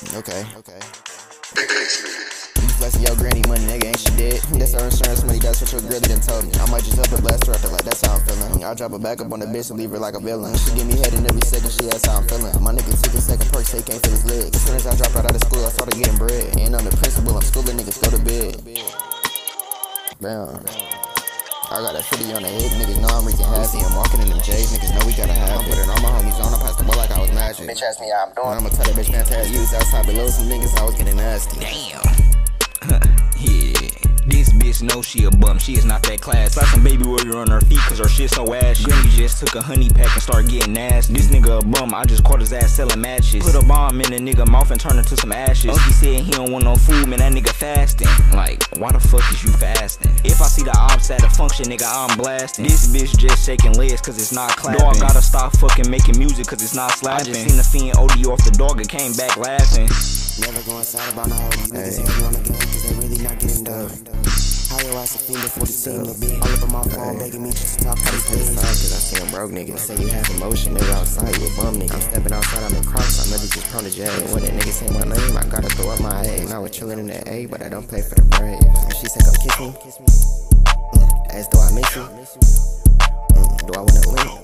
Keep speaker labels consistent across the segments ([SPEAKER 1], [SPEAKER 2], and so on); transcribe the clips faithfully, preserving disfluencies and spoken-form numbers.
[SPEAKER 1] Okay, okay. You flexing your granny money, nigga, ain't she dead? That's our insurance money, that's what your girl done told me. I might just up a blast her after, like, that's how I'm feeling. I'll drop her back up on the bitch and leave her like a villain. She give me head in every second, shit, that's how I'm feeling. My nigga took a second perk, say he can't feel his legs. As soon as I drop out of school, I started getting bread. And I'm the principal, I'm schooling niggas go to bed. Damn. I got a fifty on the head, niggas know I'm wreaking happy. I'm walking in them J's, niggas know we gotta have it. I'm putting all my homies on, I passed the ball like I was magic. Bitch asked me how I'm doing, I'ma tell that bitch fantastic. You was outside below some niggas, I was getting nasty.
[SPEAKER 2] Damn. Yeah. This bitch knows she a bum, she is not that class. Like some baby warrior on her feet cause her shit so ashy. Granny just took a honey pack and started getting nasty. This nigga a bum, I just caught his ass selling matches. Put a bomb in a nigga mouth and turn it to some ashes. Unky said he don't want no food, man, that nigga fasting. Like, why the fuck is you fasting? If I see the ops at a function, nigga, I'm blasting. This bitch just shaking legs cause it's not clapping. Dog gotta stop fucking making music cause it's not slapping. I just seen the fiend O D off the dog and came back laughing.
[SPEAKER 1] Never going sad about no hoe, these niggas ain't on the game cause they really not getting done. How your ass a fiend before the scene to be? All of them off all begging me just to talk to these niggas. Cause I see them broke niggas say you have emotion, nigga outside, you a bum nigga. I'm stepping outside, I'm in cross, I'm really just prone to jail. When that nigga say my name, I gotta throw up my A. Now we're chillin' in the A, but I don't play for the brave. She said come kiss me, mm. Ask do I miss you, mm. Do I wanna win?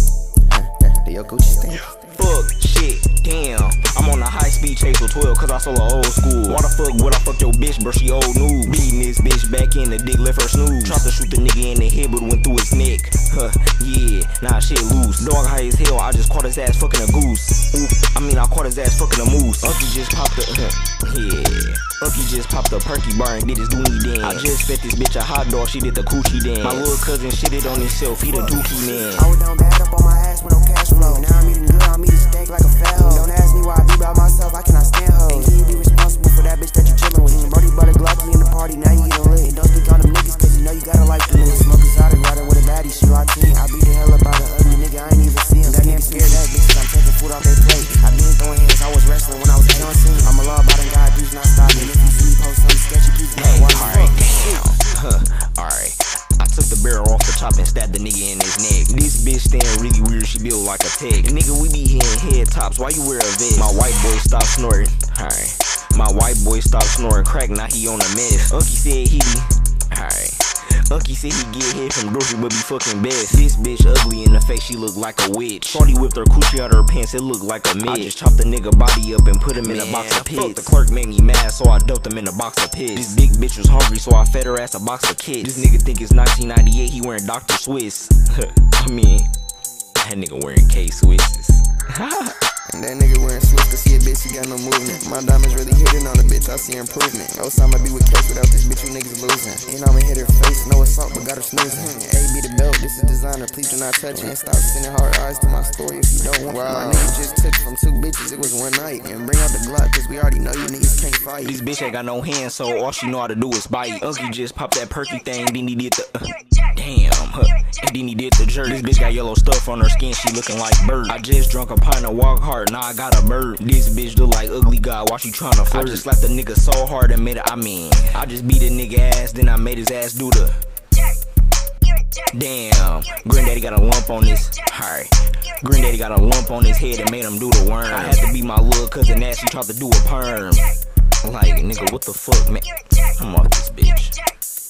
[SPEAKER 1] Do your Gucci stink?
[SPEAKER 2] Fuck, shit, damn. I'm on a high speed chase with twelve cause I sold a old school. Why the fuck would I fuck your bitch, bro? She old news. Beating this bitch back in the dick, left her snooze. Tried to shoot the nigga in the head, but went through his neck. Huh, yeah, nah, shit loose. Dog high as hell, I just caught his ass fucking a goose. Oop, I mean, I caught his ass fucking a moose. Unky just popped the, uh, yeah. Unky just popped the perky bar and did his dooney dance. I just fed this bitch a hot dog, she did the coochie dance. My little cousin shitted on himself, he the dookie man.
[SPEAKER 1] I was down bad up on my ass with no cash flow. Now I'm eating good, I'm eating steak like a fat hoe. Don't ask me why I be by myself, I cannot stand hoes. And can you be responsible for that bitch that you chillin' with? Brody butter Glocky in the party, now you getting lit. Don't speak on them niggas cause you know you gotta like them niggas. Smoke exotic, riding with a baddie, she our team. I beat the hell up out of ugly nigga, I ain't even see him. That nigga scared that bitch, I'm taking food off their plate. I been throwing hands, I was wrestling when I was young scene. I'm a law abiding God, dudes not stopping. If you see me post something sketchy, please don't watch me.
[SPEAKER 2] Alright, damn. Huh, alright. I took the barrel off the chop and stabbed the nigga in his neck. This bitch stand really weird, she built like a tech. Nigga, we be hitting head tops, why you wear a vest? My white boy stopped snorting, alright. My white boy stopped snoring crack, now he on a mess. Unky said he be, alright. Unky said he get hit from grocery but be fucking best. This bitch ugly in the face, she look like a witch. Shorty whipped her coochie out her pants, it look like a midge. I just chopped the nigga body up and put him in Man, a box of piss. The clerk made me mad, so I dumped him in a box of piss. This big bitch was hungry, so I fed her ass a box of kids. This nigga think it's nineteen ninety-eight, he wearing Doctor Swiss. I mean, that nigga wearing K-Swisses.
[SPEAKER 1] And that nigga wearing Swiss to see a bitch, he got no movement. My diamonds really hitting on the bitch, I see improvement. Osama be with case without this bitch, you niggas losing. And I'ma hit her face, no assault, but got her snoozing. A be the belt, this is designer, please do not touch it. And stop sending hard eyes to my story if you don't want it. My nigga just took from two bitches, it was one night. And bring out the Glock, cause we already know you niggas can't fight.
[SPEAKER 2] This bitch ain't got no hands, so all she know how to do is bite. Unky just popped that perky thing, then he did the, uh, damn, huh. And then he did the jerk. This bitch got yellow stuff on her skin, she looking like bird. I just drunk a pint of walk hard, now I got a bird. This bitch look like ugly God, why she tryna flirt? I just slapped the nigga so hard and made it, I mean, I just beat a nigga ass, then I made his ass do the damn. Granddaddy got a lump on his, alright. Granddaddy got a lump on his head and made him do the worm. I had to be my little cousin ass, she tried to do a perm. Like, nigga, what the fuck, man? I'm off this bitch.